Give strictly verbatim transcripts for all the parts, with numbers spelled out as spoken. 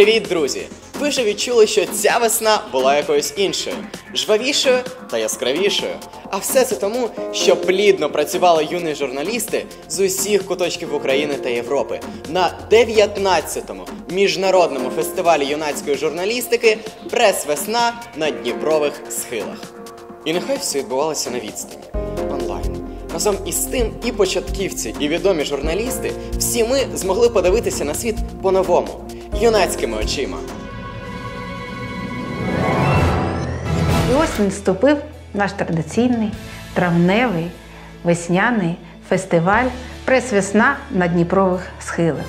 Привіт, друзі! Ви ж відчули, що ця весна була якоюсь іншою, жвавішою та яскравішою. А все це тому, що плідно працювали юні журналісти з усіх куточків України та Європи на дев'ятнадцятому міжнародному фестивалі юнацької журналістики «Прес-весна на Дніпрових схилах». І нехай все відбувалося на відстані, онлайн. Разом із тим і початківці, і відомі журналісти, всі ми змогли подивитися на світ по-новому, юнацькими очима. І ось він вступив, наш традиційний, травневий, весняний фестиваль «Прес-весна на Дніпрових схилах».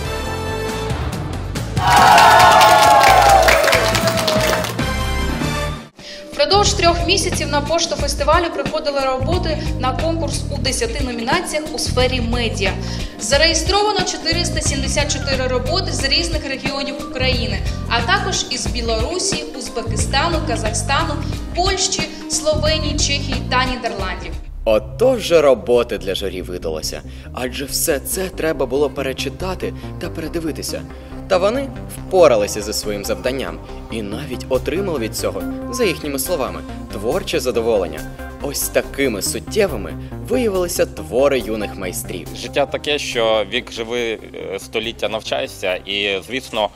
Впродовж трьох місяців на пошту фестивалю приходили роботи на конкурс у десяти номінаціях у сфері медіа. Зареєстровано чотириста сімдесят чотири роботи з різних регіонів України, а також із Білорусі, Узбекистану, Казахстану, Польщі, Словенії, Чехії та Нідерландів. Ото вже роботи для журі видалося, адже все це треба було перечитати та передивитися. Та вони впоралися зі своїм завданням і навіть отримали від цього, за їхніми словами, творче задоволення. Ось такими суттєвими виявилися твори юних майстрів. Життя таке, що вік живи, століття навчаєшся, і, звісно,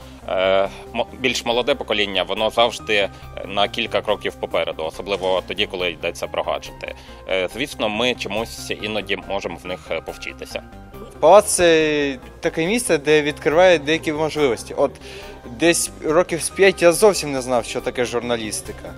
більш молоде покоління, воно завжди на кілька кроків попереду, особливо тоді, коли йдеться про гаджети. Звісно, ми чомусь іноді можемо в них повчитися. Палац – це таке місце, де відкриває деякі можливості. От десь років з п'ять я зовсім не знав, що таке журналістика.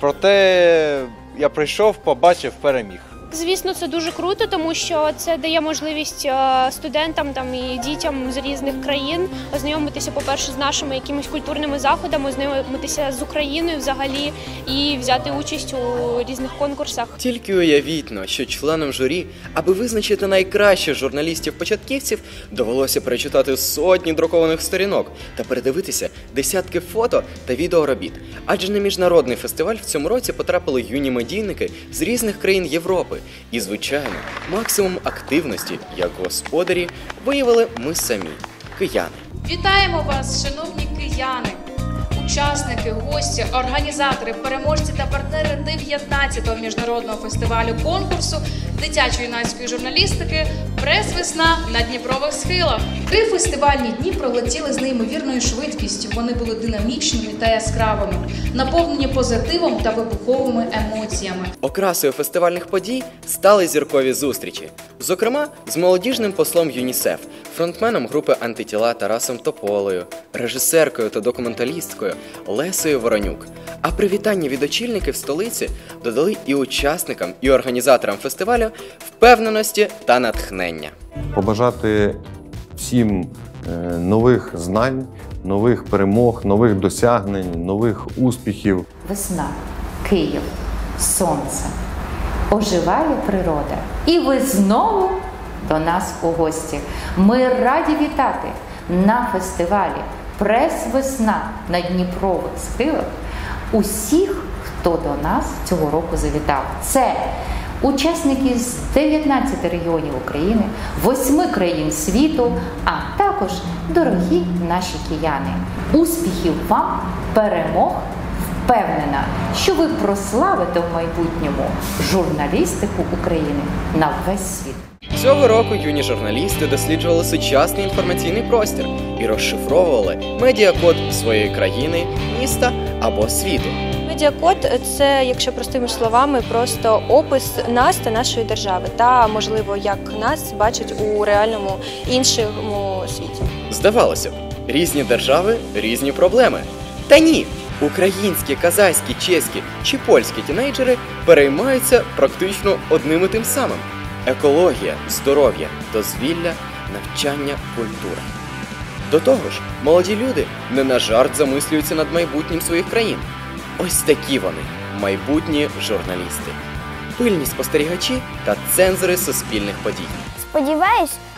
Проте я прийшов, побачив, переміг. Звісно, це дуже круто, тому що це дає можливість студентам там, і дітям з різних країн ознайомитися, по-перше, з нашими якимись культурними заходами, ознайомитися з Україною взагалі і взяти участь у різних конкурсах. Тільки уявіть, но, що членам журі, аби визначити найкращих журналістів-початківців, довелося перечитати сотні друкованих сторінок та передивитися десятки фото та відеоробіт. Адже на міжнародний фестиваль в цьому році потрапили юні медійники з різних країн Європи. І, звичайно, максимум активності, як господарі, виявили ми самі – кияни. Вітаємо вас, шановні кияни! Учасники, гості, організатори, переможці та партнери дев'ятнадцятого міжнародного фестивалю конкурсу дитячо-юнацької журналістики «Прес-весна на Дніпрових схилах». Три фестивальні дні пролетіли з неймовірною швидкістю. Вони були динамічними та яскравими, наповнені позитивом та вибуховими емоціями. Окрасою фестивальних подій стали зіркові зустрічі. Зокрема, з молодіжним послом ЮНІСЕФ, фронтменом групи «Антитіла» Тарасом Тополею, режисеркою та документалісткою Лесею Воронюк. А привітання від очільників столиці додали і учасникам, і організаторам фестивалю впевненості та натхнення. Побажати всім нових знань, нових перемог, нових досягнень, нових успіхів. Весна, Київ, сонце, оживає природа. І ви знову до нас у гості. Ми раді вітати на фестивалі «Прес-весна на Дніпрових схилах» усіх, хто до нас цього року завітав. Це учасники з дев'ятнадцяти регіонів України, восьми країн світу, а також дорогі наші кияни. Успіхів вам, перемог! Впевнена, що ви прославите в майбутньому журналістику України на весь світ. Цього року юні журналісти досліджували сучасний інформаційний простір і розшифровували медіакод своєї країни, міста або світу. Медіакод – це, якщо простими словами, просто опис нас та нашої держави та, можливо, як нас бачать у реальному іншому світі. Здавалося б, різні держави – різні проблеми. Та ні! Українські, казахські, чеські чи польські тінейджери переймаються практично одним і тим самим. Екологія, здоров'я, дозвілля, навчання, культура. До того ж, молоді люди не на жарт замислюються над майбутнім своїх країн. Ось такі вони, майбутні журналісти. Пильні спостерігачі та цензори суспільних подій. Сподіваюсь,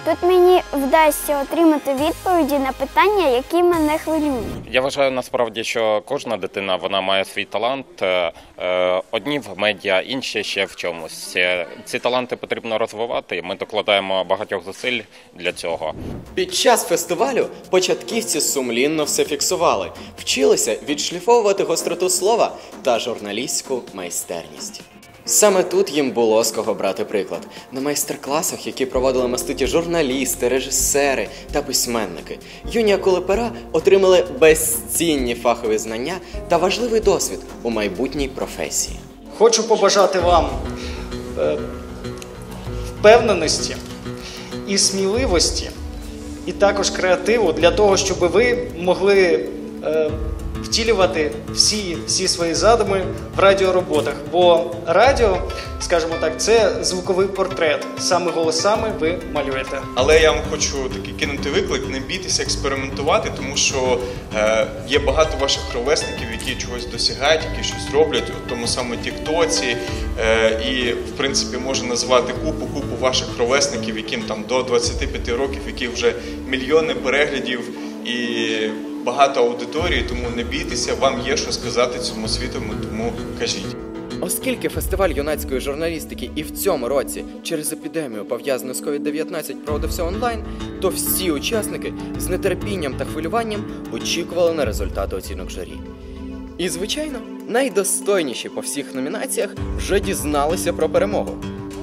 Тут мені вдасться отримати відповіді на питання, які мене хвилюють. Я вважаю насправді, що кожна дитина вона має свій талант. Одні в медіа, інші ще в чомусь. Ці таланти потрібно розвивати. Ми докладаємо багатьох зусиль для цього. Під час фестивалю початківці сумлінно все фіксували, вчилися відшліфовувати гостроту слова та журналістську майстерність. Саме тут їм було з кого брати приклад. На майстер-класах, які проводили маститі журналісти, режисери та письменники, юні акули-пера отримали безцінні фахові знання та важливий досвід у майбутній професії. Хочу побажати вам е, впевненості і сміливості, і також креативу для того, щоб ви могли е, втілювати всі, всі свої задуми в радіороботах. Бо радіо, скажімо так, це звуковий портрет. Саме голосами ви малюєте. Але я вам хочу такий кинути виклик, не бійтеся експериментувати, тому що е, є багато ваших ровесників, які чогось досягають, які щось роблять у тому самому тіктоці. Е, і, в принципі, можна назвати купу-купу ваших ровесників, яким там до двадцяти п'яти років, яких вже мільйони переглядів і багато аудиторії, тому не бійтеся, вам є що сказати цьому світу, тому кажіть. Оскільки фестиваль юнацької журналістики і в цьому році через епідемію, пов'язану з ковід дев'ятнадцять, проводився онлайн, то всі учасники з нетерпінням та хвилюванням очікували на результати оцінок журі. І, звичайно, найдостойніші по всіх номінаціях вже дізналися про перемогу.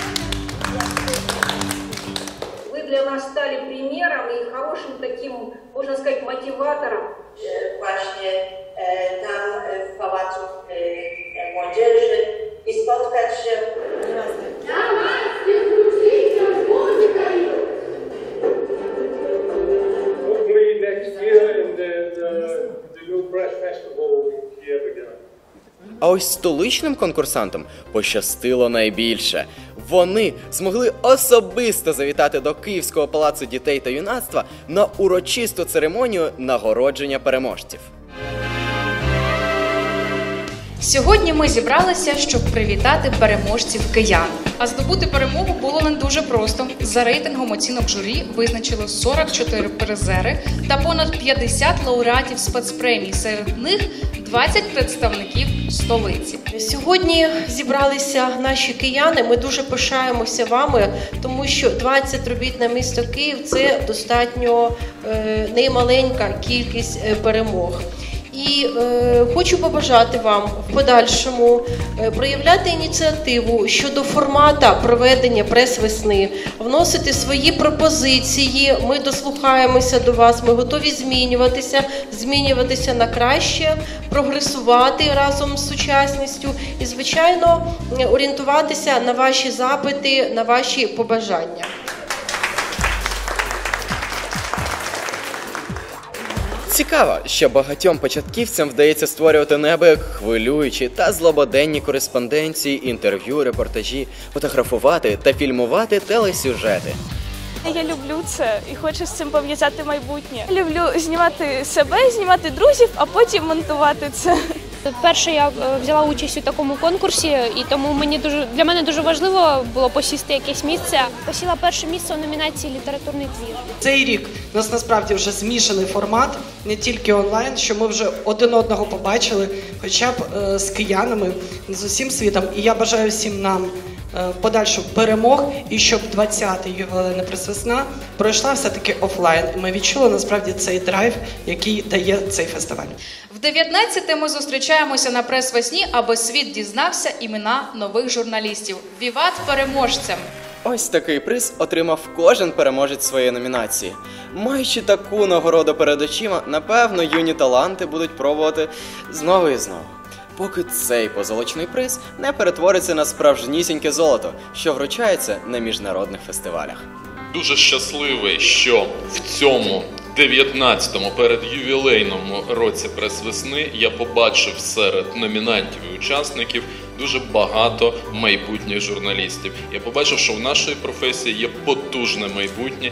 Для нас стали примером и хорошим таким, можно сказать, мотиватором. Właśnie tam w Pałacu Młodzieży i spotkać się. Hopefully next year in the, the, the new press festival here again. А ось столичним конкурсантам пощастило найбільше. Вони змогли особисто завітати до Київського палацу дітей та юнацтва на урочисту церемонію нагородження переможців. Сьогодні ми зібралися, щоб привітати переможців киян. А здобути перемогу було не дуже просто. За рейтингом оцінок журі визначили сорок чотири призери та понад п'ятдесят лауреатів спецпремій. Серед них двадцять представників столиці. Сьогодні зібралися наші кияни. Ми дуже пишаємося вами, тому що двадцять робіт на місто Київ – це достатньо е, немаленька кількість е, перемог. І е, хочу побажати вам в подальшому е, проявляти ініціативу щодо формата проведення прес-весни, вносити свої пропозиції, ми дослухаємося до вас, ми готові змінюватися, змінюватися на краще, прогресувати разом з сучасністю і, звичайно, орієнтуватися на ваші запити, на ваші побажання. Цікаво, що багатьом початківцям вдається створювати неабияк хвилюючі та злободенні кореспонденції, інтерв'ю, репортажі, фотографувати та фільмувати телесюжети. Я люблю це і хочу з цим пов'язати майбутнє. Люблю знімати себе, знімати друзів, а потім монтувати це. Перше я взяла участь у такому конкурсі, і тому мені дуже для мене дуже важливо було посісти якесь місце. Посіла перше місце у номінації «Літературний твір». Цей рік у нас насправді вже змішаний формат, не тільки онлайн, що ми вже один одного побачили, хоча б е, з киянами, з усім світом. І я бажаю всім нам е, подальших перемог, і щоб двадцята ювілейна прес-весна пройшла все-таки офлайн. І ми відчули насправді цей драйв, який дає цей фестиваль. В дев'ятнадцяте ми зустрічаємося на прес-весні, аби світ дізнався імена нових журналістів. Віват переможцям! Ось такий приз отримав кожен переможець своєї номінації. Маючи таку нагороду перед очима, напевно, юні таланти будуть пробувати знову і знову. Поки цей позолочений приз не перетвориться на справжнісіньке золото, що вручається на міжнародних фестивалях. Дуже щасливий, що в цьому дев'ятнадцятому передювілейному році прес-весни я побачив серед номінантів і учасників дуже багато майбутніх журналістів. Я побачив, що в нашій професії є потужне майбутнє.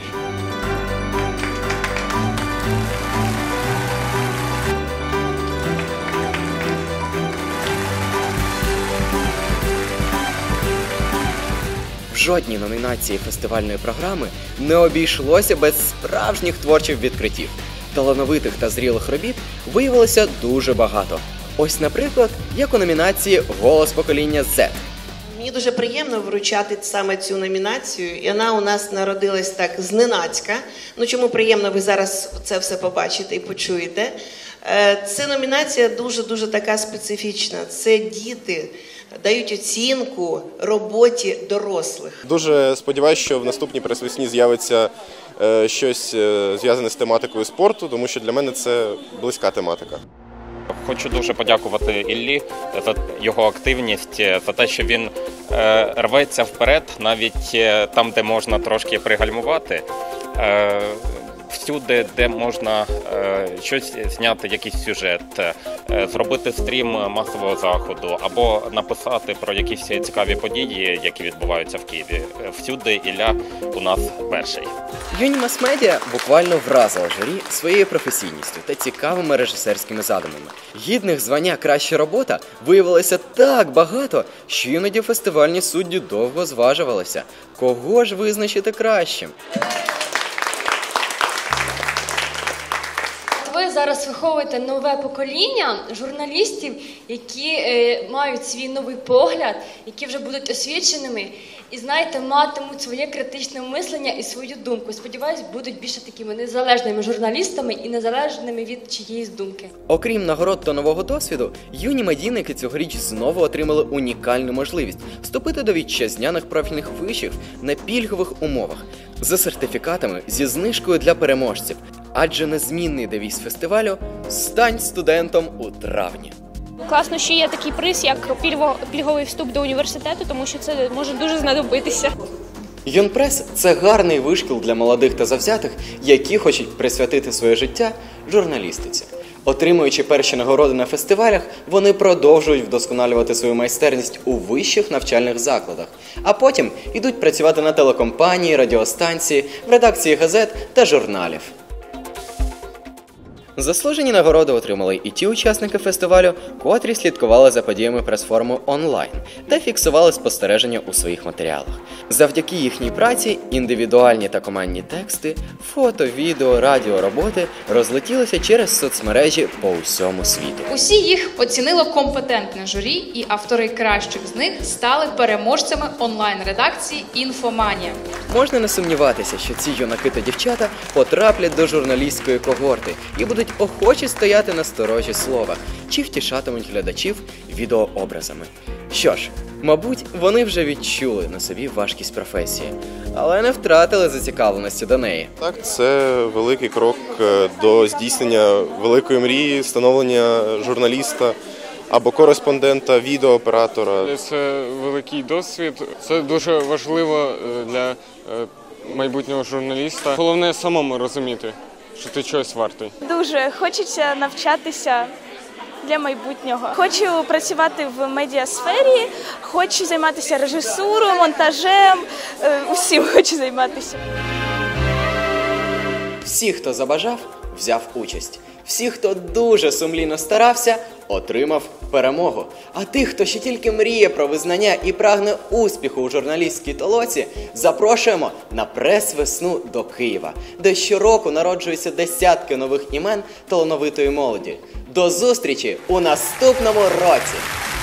В жодній номінації фестивальної програми не обійшлося без справжніх творчих відкриттів. Талановитих та зрілих робіт виявилося дуже багато. Ось, наприклад, як у номінації «Голос покоління зет». Мені дуже приємно вручати саме цю номінацію, і вона у нас народилась так зненацька. Ну чому приємно, ви зараз це все побачите і почуєте. Це номінація дуже-дуже така специфічна. Це діти дають оцінку роботі дорослих. Дуже сподіваюся, що в наступній прес-весні з'явиться е, щось е, зв'язане з тематикою спорту, тому що для мене це близька тематика. Хочу дуже подякувати Іллі за його активність, за те, що він е, рветься вперед, навіть е, там, де можна трошки пригальмувати. Е, Всюди, де можна е, щось зняти, якийсь сюжет, е, зробити стрім масового заходу або написати про якісь цікаві події, які відбуваються в Києві. Всюди Ілля у нас перший. Юні мас-медіа буквально вразила журі своєю професійністю та цікавими режисерськими задумами. Гідних звання «Краща робота» виявилося так багато, що іноді фестивальні судді довго зважувалися, кого ж визначити кращим. Ви зараз виховуєте нове покоління журналістів, які е, мають свій новий погляд, які вже будуть освіченими і, знаєте, матимуть своє критичне мислення і свою думку. Сподіваюсь, будуть більше такими незалежними журналістами і незалежними від чиєїсь думки. Окрім нагород та нового досвіду, юні медійники цьогоріч знову отримали унікальну можливість вступити до вітчизняних профільних вишів на пільгових умовах за сертифікатами зі знижкою для переможців. Адже незмінний девіз фестивалю «Стань студентом у травні». Класно, що є такий приз, як пільговий вступ до університету, тому що це може дуже знадобитися. Юнпрес – це гарний вишкіл для молодих та завзятих, які хочуть присвятити своє життя журналістиці. Отримуючи перші нагороди на фестивалях, вони продовжують вдосконалювати свою майстерність у вищих навчальних закладах, а потім йдуть працювати на телекомпанії, радіостанції, в редакції газет та журналів. Заслужені нагороди отримали і ті учасники фестивалю, котрі слідкували за подіями прес-форуму онлайн та фіксували спостереження у своїх матеріалах. Завдяки їхній праці індивідуальні та командні тексти, фото, відео, радіороботи розлетілися через соцмережі по усьому світу. Усі їх оцінило компетентне журі, і автори кращих з них стали переможцями онлайн-редакції «Інфоманія». Можна не сумніватися, що ці юнаки та дівчата потраплять до журналістської когорти і будуть охочі стояти на сторожі слова, чи втішатимуть глядачів відеообразами. Що ж, мабуть, вони вже відчули на собі важкість професії, але не втратили зацікавленості до неї. Так, це великий крок до здійснення великої мрії, становлення журналіста або кореспондента, відеооператора. Це великий досвід, це дуже важливо для майбутнього журналіста. Головне самому розуміти, що ти чогось вартий. Дуже хочеться навчатися для майбутнього. Хочу працювати в медіасфері, хочу займатися режисурою, монтажем, усім хочу займатися. Всі, хто забажав, взяв участь. Всі, хто дуже сумлінно старався, отримав перемогу. А тих, хто ще тільки мріє про визнання і прагне успіху у журналістській толоці, запрошуємо на прес-весну до Києва, де щороку народжуються десятки нових імен талановитої молоді. До зустрічі у наступному році!